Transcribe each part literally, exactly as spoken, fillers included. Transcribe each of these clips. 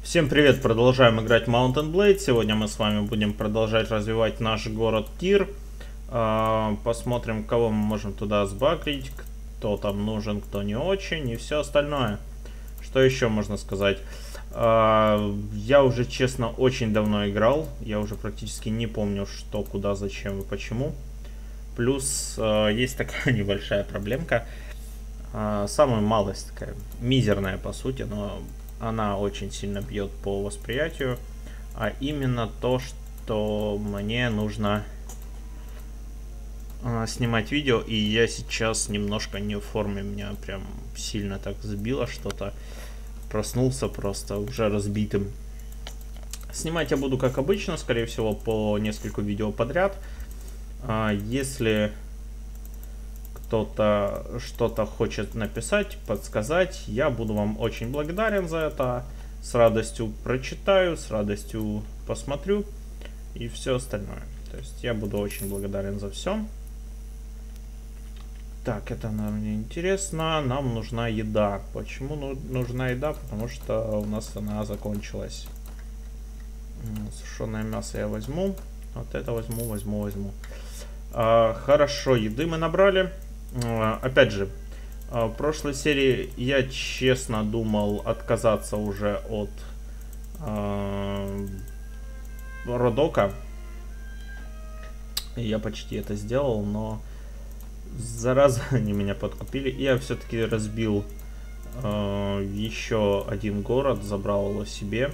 Всем привет, продолжаем играть Mount and Blade. Сегодня мы с вами будем продолжать развивать наш город Тир. Посмотрим, кого мы можем туда сбагрить, кто там нужен, кто не очень и все остальное. Что еще можно сказать? Я уже, честно, очень давно играл. Я уже практически не помню, что, куда, зачем и почему. Плюс есть такая небольшая проблемка. Самая малость такая, мизерная по сути, но она очень сильно бьет по восприятию. А именно то, что мне нужно снимать видео, и я сейчас немножко не в форме, меня прям сильно так сбило что-то. Проснулся просто уже разбитым. Снимать я буду как обычно, скорее всего, по нескольку видео подряд. Если кто-то что-то хочет написать, подсказать, я буду вам очень благодарен за это. С радостью прочитаю, с радостью посмотрю и все остальное. То есть я буду очень благодарен за все. Так, это, наверное, интересно. Нам нужна еда. Почему нужна еда? Потому что у нас она закончилась. Сушеное мясо я возьму. Вот это возьму, возьму, возьму. А, хорошо, еды мы набрали. А, опять же, в прошлой серии я честно думал отказаться уже от а, Родока. Я почти это сделал, но зараза они меня подкупили. Я все-таки разбил э, еще один город, забрал его себе.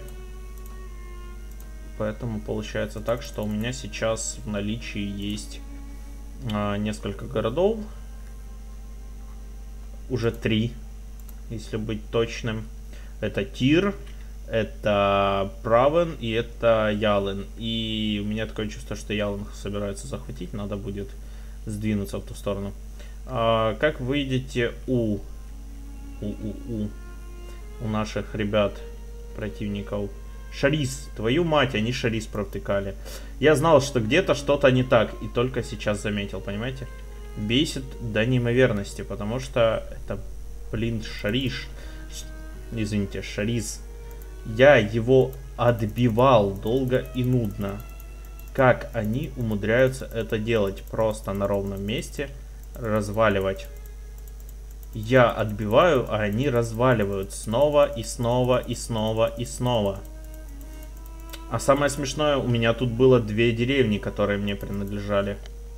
Поэтому получается так, что у меня сейчас в наличии есть э, несколько городов. Уже три, если быть точным. Это Тир, это Правен и это Ялен. И у меня такое чувство, что Ялен собирается захватить. Надо будет сдвинуться в ту сторону. А, как вы видите, у, у, у, у, у наших ребят, противников, Шарис, твою мать, они Шарис провтыкали. Я знал, что где-то что-то не так, и только сейчас заметил, понимаете? Бесит до неимоверности, потому что это, блин, Шариш. Извините, Шарис. Я его отбивал долго и нудно. Как они умудряются это делать? Просто на ровном месте разваливать. Я отбиваю, а они разваливают снова и снова и снова и снова. А самое смешное, у меня тут было две деревни, которые мне принадлежали.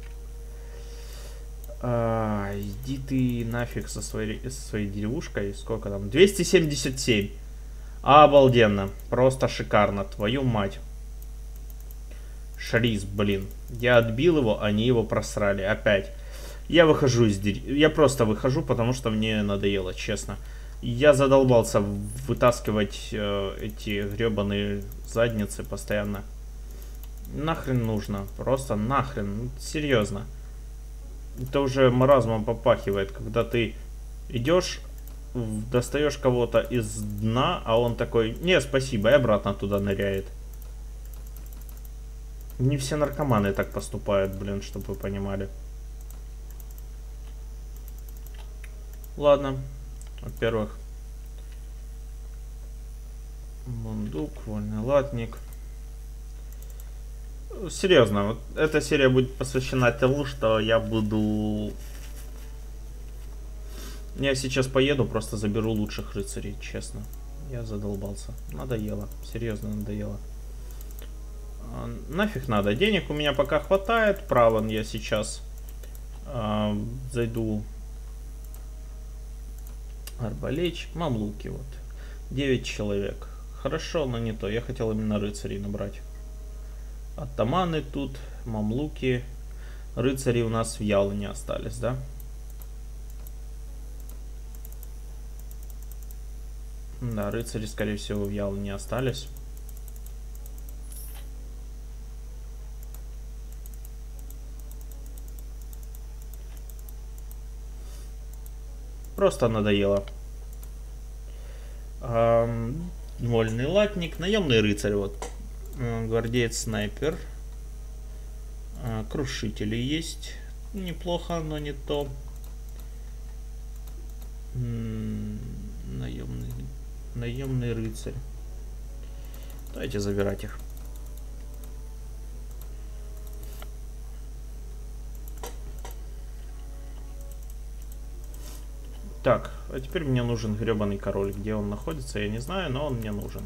А, иди ты нафиг со своей, со своей деревушкой. Сколько там? двести семьдесят семь. Обалденно. Просто шикарно. Твою мать. Шарис, блин. Я отбил его, они его просрали. Опять. Я выхожу из деревни. Я просто выхожу, потому что мне надоело, честно. Я задолбался вытаскивать э, эти гребаные задницы постоянно. Нахрен нужно. Просто нахрен. Серьезно. Это уже маразмом попахивает, когда ты идешь, достаешь кого-то из дна, а он такой: не, спасибо, и обратно туда ныряет. Не все наркоманы так поступают, блин, чтобы вы понимали. Ладно. Во-первых, бундук, вольный латник. Серьезно, вот эта серия будет посвящена тому, что я буду... Я сейчас поеду, просто заберу лучших рыцарей, честно. Я задолбался. Надоело. Серьезно надоело. А, нафиг надо. Денег у меня пока хватает. Праван я сейчас а, зайду. Арбалеч. Мамлуки вот. девять человек. Хорошо, но не то. Я хотел именно рыцарей набрать. Атаманы тут, мамлуки. Рыцари у нас в Ялане остались, да? Да, рыцари, скорее всего, в Ялане остались. Просто надоело. Эм, вольный латник, наемный рыцарь, вот. Гвардеец-снайпер. Крушители есть. Неплохо, но не то. Наемный, наемный рыцарь. Давайте забирать их. Так, а теперь мне нужен гребаный король. Где он находится, я не знаю, но он мне нужен.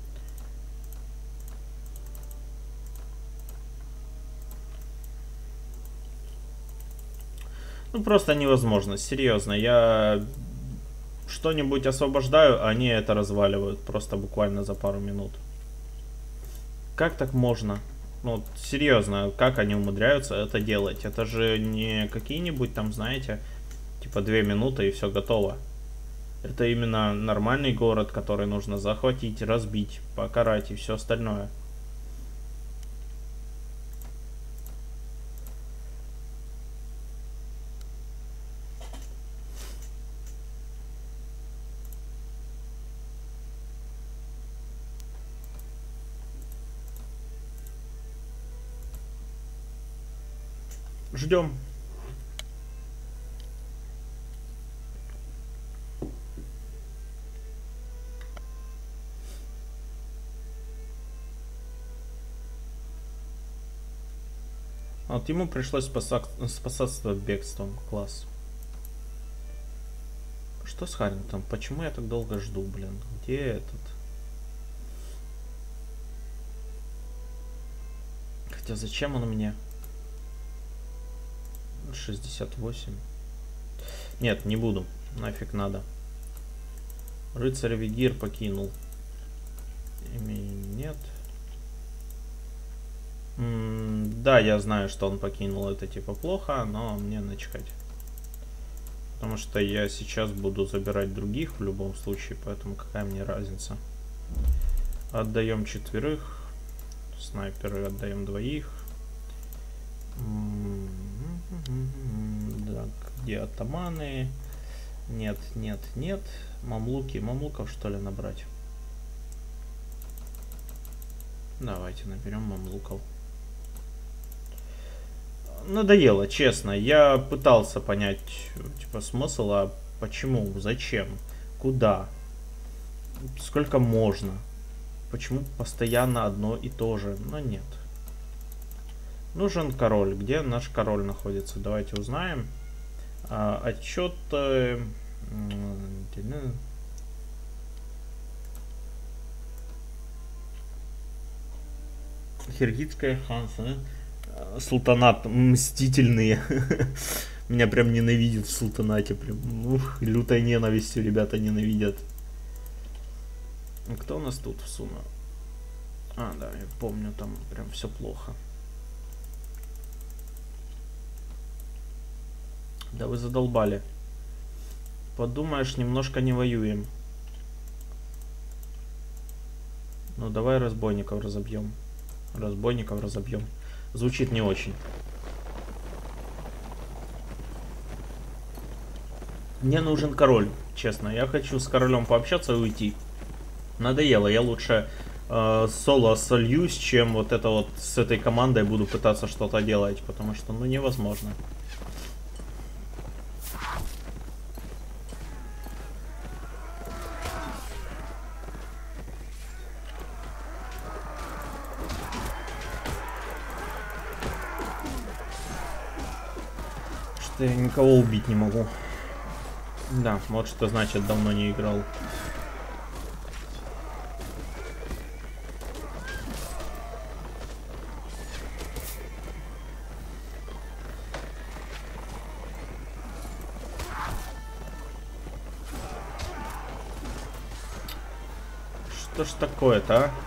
Ну, просто невозможно, серьезно. Я что-нибудь освобождаю, а они это разваливают просто буквально за пару минут. Как так можно? Ну, серьезно, как они умудряются это делать? Это же не какие-нибудь там, знаете, типа две минуты и все готово. Это именно нормальный город, который нужно захватить, разбить, покарать и все остальное. Ждем. Вот ему пришлось спаса... спасаться бегством. Класс. Что с Харрингтоном? Почему я так долго жду, блин? Где этот? Хотя зачем он мне? шестьдесят восемь. Нет, не буду. Нафиг надо. Рыцарь Вигир покинул. Нет. М да, я знаю, что он покинул. Это типа плохо, но мне начхать. Потому что я сейчас буду забирать других в любом случае, поэтому какая мне разница. Отдаем четверых. Снайперы отдаем двоих. Так, где атаманы? Нет, нет, нет. Мамлуки, мамлуков что ли набрать? Давайте наберем мамлуков. Надоело, честно. Я пытался понять, типа, смысл, а почему, зачем, куда, сколько можно, почему постоянно одно и то же, но нет. Нужен король. Где наш король находится? Давайте узнаем. А, отчет... Э, Киргизское ханство. Султанат. Мстительные. Меня прям ненавидят в султанате. Прям, ух, лютой ненавистью ребята ненавидят. Кто у нас тут в сумме? А, да, я помню, там прям все плохо. Да вы задолбали. Подумаешь, немножко не воюем. Ну давай разбойников разобьем. Разбойников разобьем. Звучит не очень. Мне нужен король, честно. Я хочу с королем пообщаться и уйти. Надоело. Я лучше э, соло сольюсь, чем вот это вот с этой командой буду пытаться что-то делать. Потому что, ну, невозможно. Что я никого убить не могу. Да, вот что значит давно не играл. Что ж такое-то, а?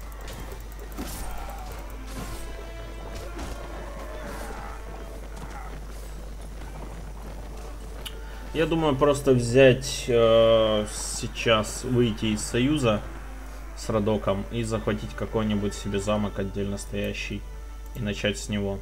Я думаю, просто взять э, сейчас, выйти из союза с Радоком и захватить какой-нибудь себе замок отдельно стоящий и начать с него.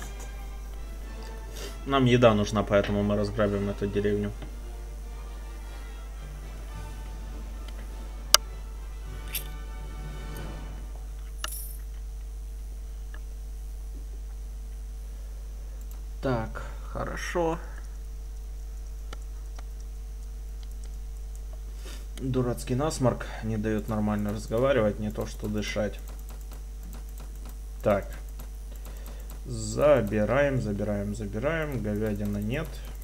Нам еда нужна, поэтому мы разграбим эту деревню. Хорошо. Дурацкий насморк не дает нормально разговаривать, не то что дышать. Так. Забираем, забираем, забираем. Говядина нет.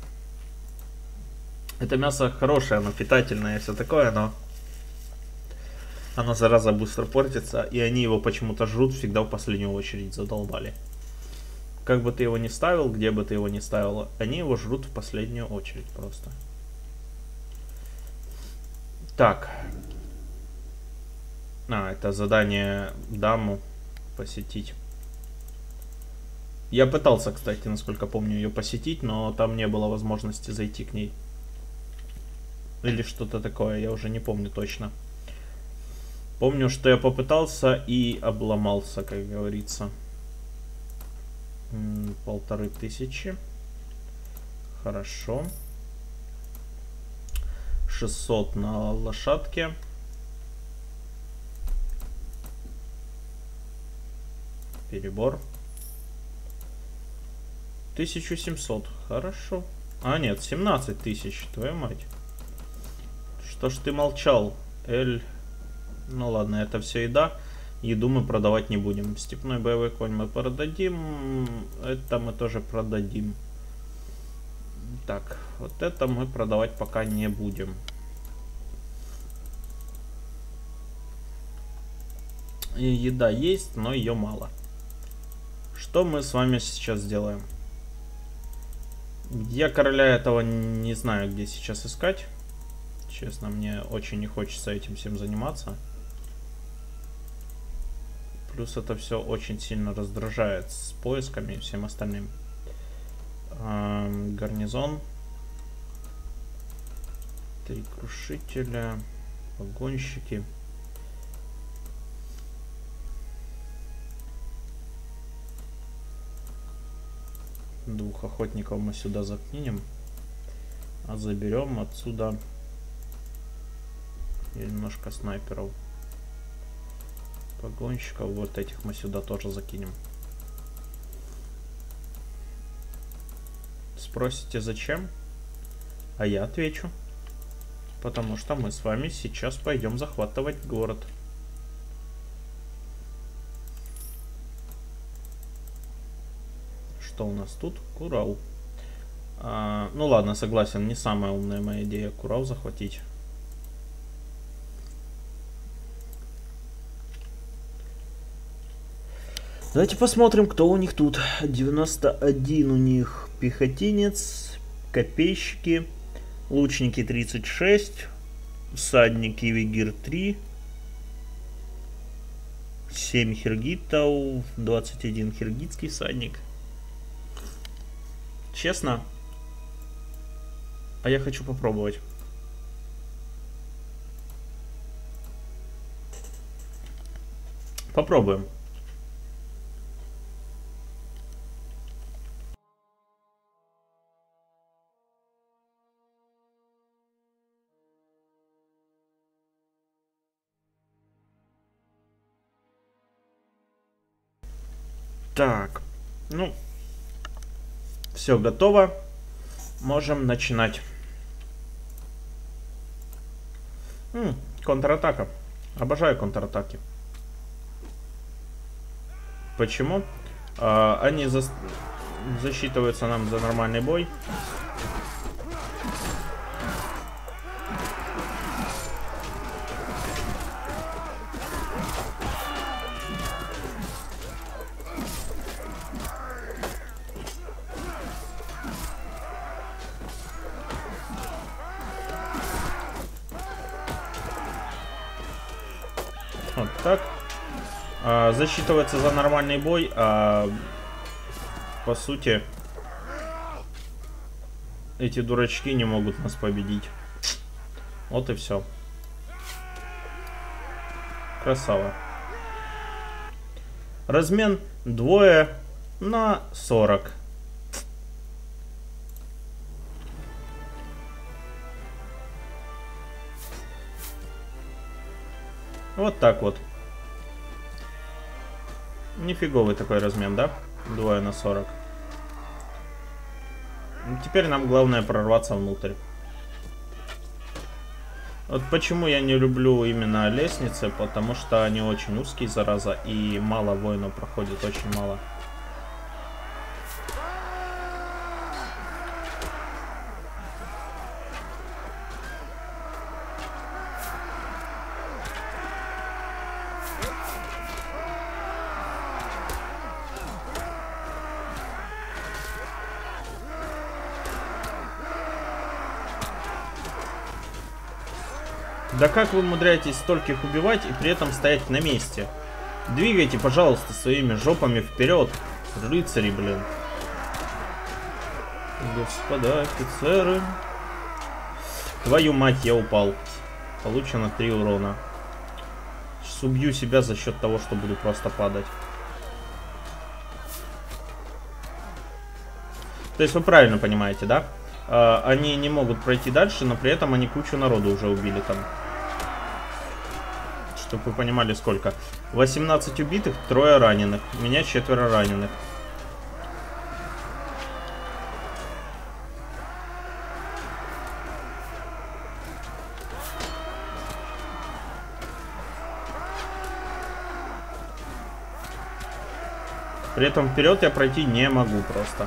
Это мясо хорошее, оно питательное и все такое, но оно, зараза, быстро портится. И они его почему-то жрут всегда в последнюю очередь. Задолбали. Как бы ты его ни ставил, где бы ты его ни ставил, они его жрут в последнюю очередь просто. Так. А, это задание даму посетить. Я пытался, кстати, насколько помню, ее посетить, но там не было возможности зайти к ней. Или что-то такое, я уже не помню точно. Помню, что я попытался и обломался, как говорится. М-м, полторы тысячи. Хорошо. шестьсот на лошадке. Перебор. тысяча семьсот. Хорошо. А, нет, семнадцать тысяч. Твою мать. Что ж ты молчал, Эль? Ну ладно, это все еда. Еду мы продавать не будем. Степной боевой конь мы продадим. Это мы тоже продадим. Так, вот это мы продавать пока не будем. И еда есть, но ее мало. Что мы с вами сейчас сделаем? Я короля этого не знаю, где сейчас искать. Честно, мне очень не хочется этим всем заниматься. Плюс это все очень сильно раздражает с поисками и всем остальным. Эм, гарнизон. Три крушителя. Погонщики. Двух охотников мы сюда закинем. А заберем отсюда и немножко снайперов. Погонщиков. Вот этих мы сюда тоже закинем. Спросите, зачем? А я отвечу. Потому что мы с вами сейчас пойдем захватывать город. Что у нас тут? Курау. А, ну ладно, согласен, не самая умная моя идея Курау захватить. Давайте посмотрим, кто у них тут. девяносто один у них пехотинец, копейщики, лучники тридцать шесть, всадники Вигир три, семь хиргитов, двадцать один хиргитский всадник. Честно? А я хочу попробовать. Попробуем. Так, ну, все готово. Можем начинать. М, контратака. Обожаю контратаки. Почему? А, они за... засчитываются нам за нормальный бой. Вот так. А, засчитывается за нормальный бой, а по сути эти дурачки не могут нас победить. Вот и все. Красава. Размен двое на сорок. Вот так вот. Нифиговый такой размен, да? двое на сорок. теперь нам главное прорваться внутрь. Вот почему я не люблю именно лестницы, потому что они очень узкие, зараза, и мало воинов проходит, очень мало. Да как вы умудряетесь стольких убивать и при этом стоять на месте? Двигайте, пожалуйста, своими жопами вперед, рыцари, блин. Господа офицеры. Твою мать, я упал. Получено три урона. Сейчас убью себя за счет того, что буду просто падать. То есть вы правильно понимаете, да? А, они не могут пройти дальше, но при этом они кучу народу уже убили там. Чтобы вы понимали, сколько. восемнадцать убитых, трое раненых. У меня четверо раненых. При этом вперед я пройти не могу просто.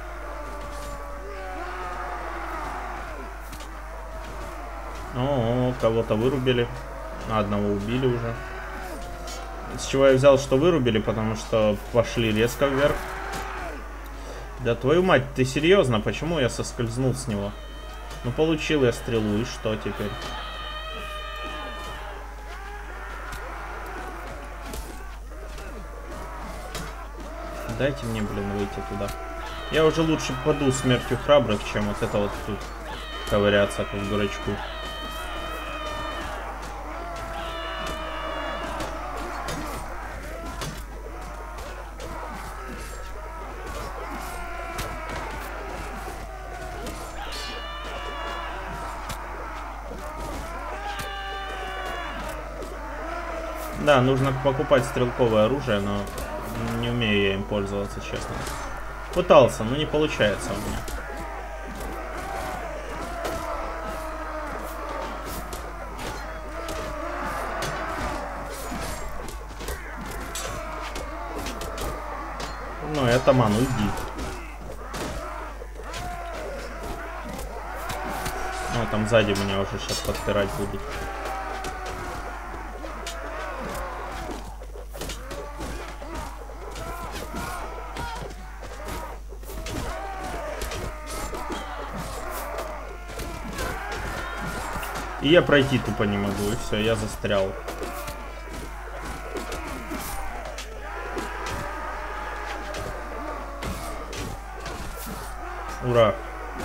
О, кого-то вырубили. Одного убили уже. С чего я взял, что вырубили, потому что пошли резко вверх. Да твою мать, ты серьезно? Почему я соскользнул с него? Ну получил я стрелу, и что теперь? Дайте мне, блин, выйти туда. Я уже лучше паду смертью храбрых, чем вот это вот тут ковыряться, как дурачку. Да, нужно покупать стрелковое оружие, но не умею я им пользоваться, честно. Пытался, но не получается у меня. Ну, это ман, уйди. Ну, там сзади меня уже сейчас подпирать будут. И я пройти тупо не могу, и все, я застрял. Ура.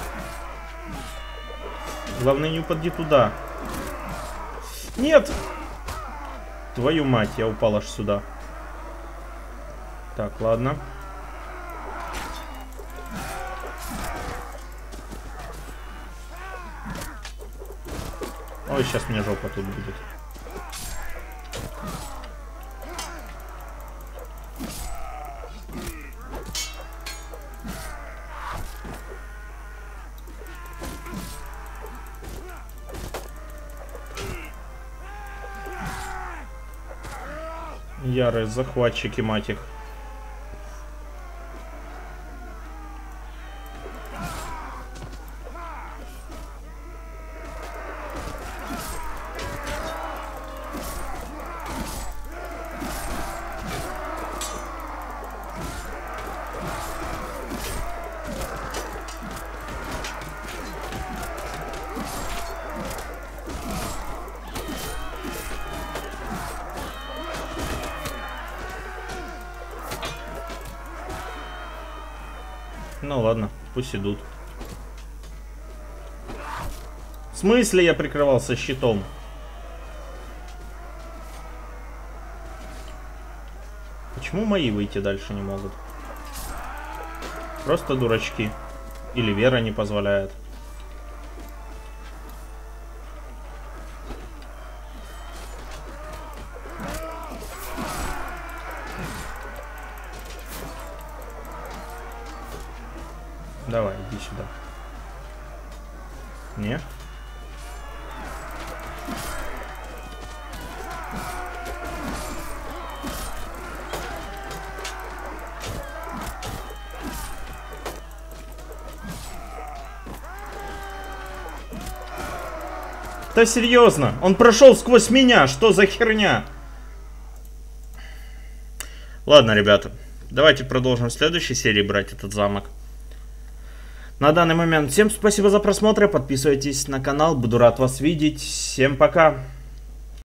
Главное, не упади туда. Нет! Твою мать, я упал аж сюда. Так, ладно. Ой, сейчас мне жопа тут будет. Ярые захватчики, мать их. Ну ладно, пусть идут. В смысле я прикрывался щитом? Почему мои выйти дальше не могут? Просто дурачки. Или вера не позволяет. Давай, иди сюда. Не? Да серьезно, он прошел сквозь меня, что за херня? Ладно, ребята, давайте продолжим в следующей серии брать этот замок. На данный момент всем спасибо за просмотр, подписывайтесь на канал, буду рад вас видеть, всем пока.